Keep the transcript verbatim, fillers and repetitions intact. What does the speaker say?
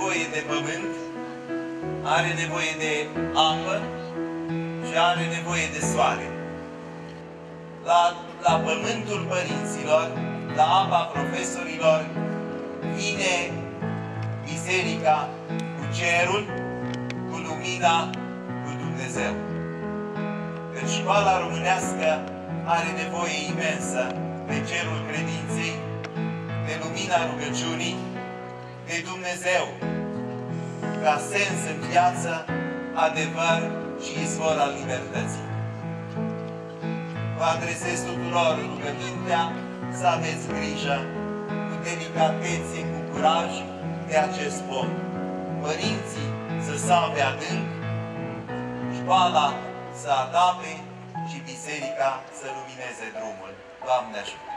nevoie de pământ, are nevoie de apă și are nevoie de soare. La, la pământul părinților, la apa profesorilor, vine biserica cu cerul, cu lumina, cu Dumnezeu. Deci școala românească are nevoie imensă de cerul credinței, de lumina rugăciunii, de Dumnezeu, ca sens în viață, adevăr și izvor al libertății. Vă adresez tuturor rugămintea să aveți grijă, cu delicatețe, cu curaj de acest pom. Părinții să sape adânc, școala să adape și biserica să lumineze drumul. Doamne ajută!